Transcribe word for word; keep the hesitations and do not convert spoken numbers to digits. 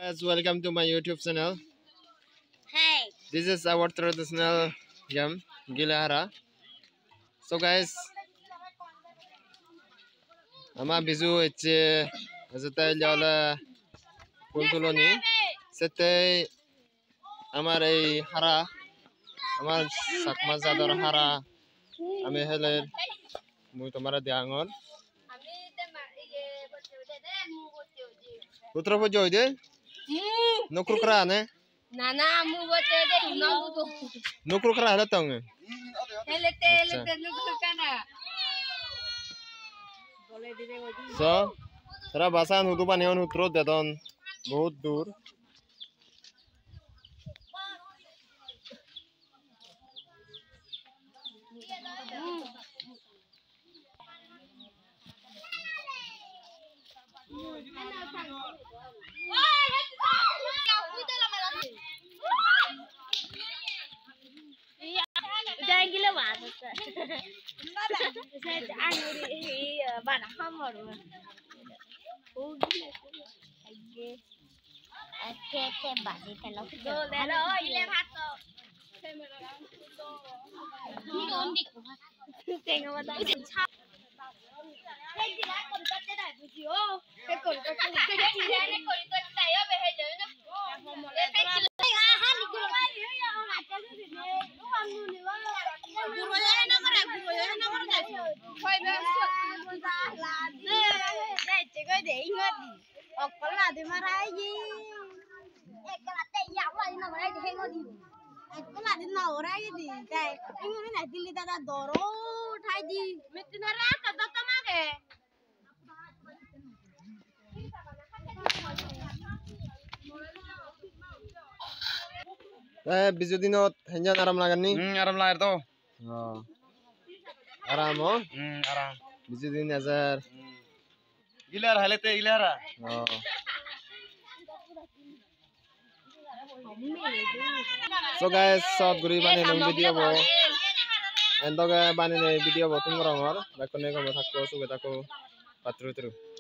Guys, welcome to my YouTube channel. Hey. This is our traditional game, Gilahara. So guys, ama bizu eche azata jala puntuloni. Sete amar ei hara, amar sakma zador hara. Ame hele mui tomara diangor. Putra po joy de? Nukur kera ne? Nana mu bote de no buto. Nukur kera ada tong. Helete helete nukur kana. So, sera basan hudu panion hutro dedon बहुत दूर. Jangan gila banget. Saya angin banyak hammer. Oh gila. Oke. Oke, tembak di telok. Halo, ile hato. Ini ondik. Tengok mata. Hei gila kon katte dai bujiyo. He kon katte. He kon katte ya behe jana. Eh, bisu dinot henjan aram lagan nih. Hmm, aram lahir tuh. Oh. Aram oh? Hmm, aram. Bisu din azar. Hmm. Gilar halete gilara. Oh. So guys, short guri bani nang video bo. Entoke bani ne video bo tung rongor. Bakone ko thakko suge takko patru tru.